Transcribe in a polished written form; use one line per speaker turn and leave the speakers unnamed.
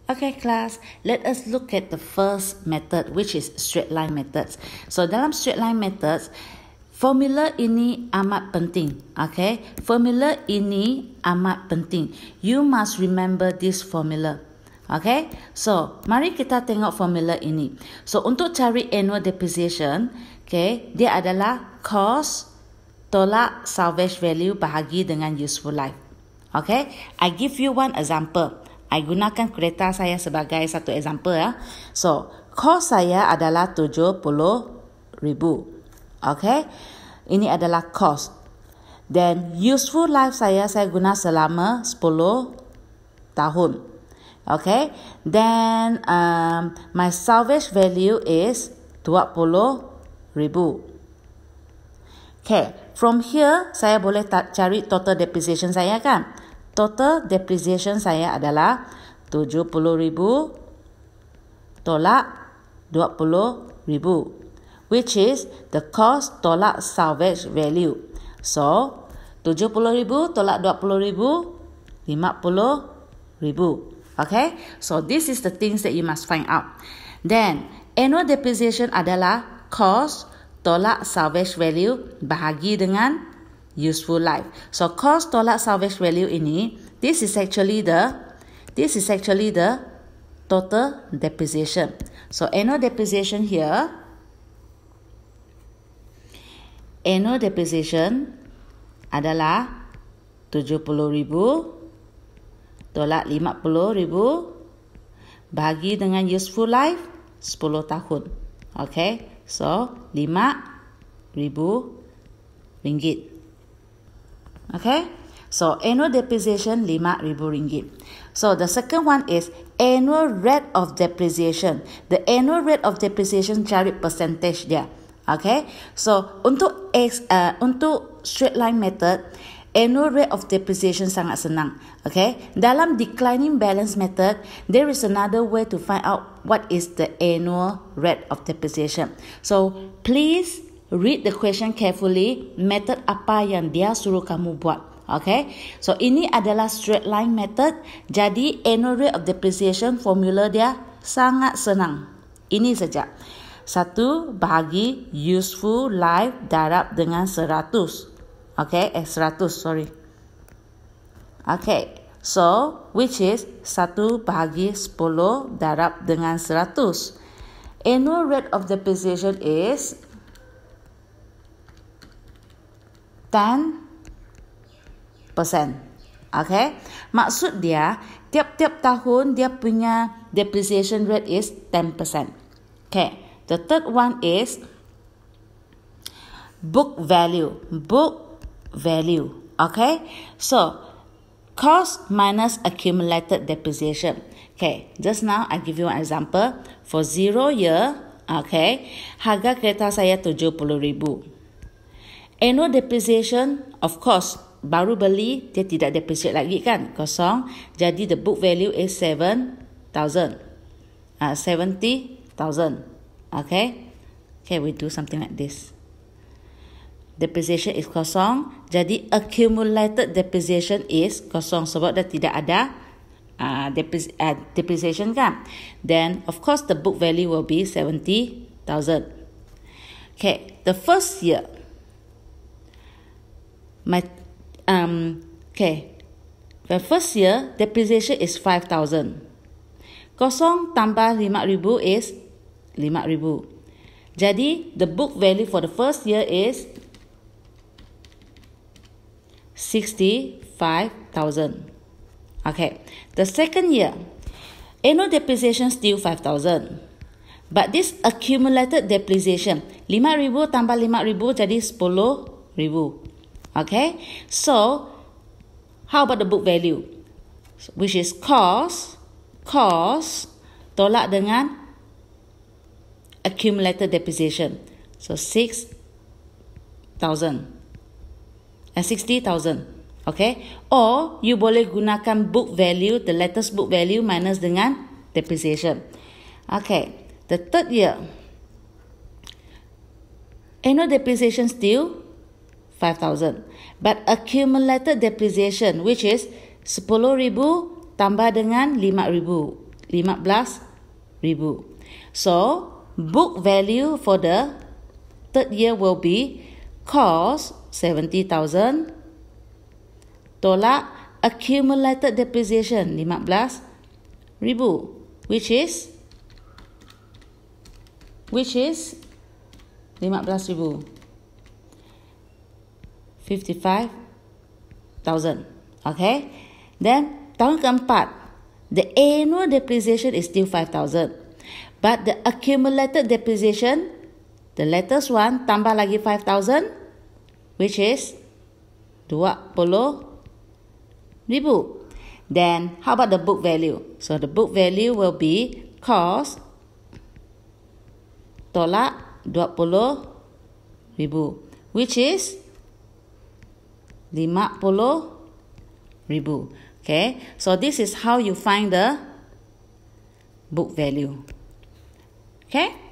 Okay class, let us look at the first method, which is straight line methods. So dalam straight line methods, formula ini amat penting. Okay, formula ini amat penting. You must remember this formula. Okay, so mari kita tengok formula ini. So untuk cari annual depreciation, okay, dia adalah cost tolak salvage value bahagi dengan useful life. Okay, I give you one example. I gunakan kereta saya sebagai satu example ya. So, cost saya adalah 70,000. Okay, ini adalah cost. Then useful life saya guna selama 10 tahun. Okay, then my salvage value is 20,000. Okay, from here saya boleh cari total depreciation saya kan? Total depreciation saya adalah 70,000 tolak 20,000, which is the cost tolak salvage value. So, 70,000 tolak 20,000, 50,000. Okay, so this is the things that you must find out. Then, annual depreciation adalah cost tolak salvage value bahagi dengan useful life. So cost tolak salvage value ini, this is actually the total depreciation. So annual depreciation here, annual depreciation adalah 70,000 tolak 50,000 bahagi dengan useful life 10 tahun. Okay, so 5,000 ringgit. Okay, so annual depreciation 5,000 ringgit. So the second one is annual rate of depreciation. The annual rate of depreciation cari percentage dia. Okay, so untuk straight line method, annual rate of depreciation sangat senang. Okay, dalam declining balance method, there is another way to find out what is the annual rate of depreciation. So please read the question carefully, method apa yang dia suruh kamu buat. Okay, so ini adalah straight line method. Jadi annual rate of depreciation formula dia sangat senang. Ini saja. 1 bahagi useful life darab dengan 100. Okay, 100, sorry. Okay, so which is 1 bahagi 10 darab dengan 100. Annual rate of depreciation is 10%. Okay, maksud dia tiap-tiap tahun dia punya depreciation rate is 10%. Okay, the third one is book value. Book value. Okay, so cost minus accumulated depreciation. Okay, just now I give you an example. For 0 year, okay, harga kereta saya 70,000. Annual depreciation, of course, baru beli, dia tidak depreciate lagi kan, kosong. Jadi the book value is 70,000. Okay, we do something like this. Depreciation is kosong, jadi accumulated depreciation is kosong sebab dia tidak ada depreciation kan. Then of course the book value will be 70,000. Okay, the first year, the first year depreciation is 5,000. Kosong tambah 5,000 is 5,000. Jadi the book value for the first year is 65,000. Okay, the second year, annual depreciation still 5,000. But this accumulated depreciation, 5,000 tambah 5,000 jadi 10,000. Okay, so how about the book value, which is cost tolak dengan accumulated depreciation. So 60,000. Okay, or you boleh gunakan book value, the latest book value minus dengan depreciation. Okay, the third year, annual depreciation still 5,000. But accumulated depreciation, which is 10,000 tambah dengan 5,000. 15,000. So, book value for the third year will be cost 70,000 tolak accumulated depreciation 15,000, which is 15,000, 55,000. Okay, then tahun keempat, the annual depreciation is still 5,000, but the accumulated depreciation, the latest one tambah lagi 5,000, which is 20,000. Then how about the book value? So the book value will be cost tolak 20,000, which is 50,000. Okay, so this is how you find the book value. Okay.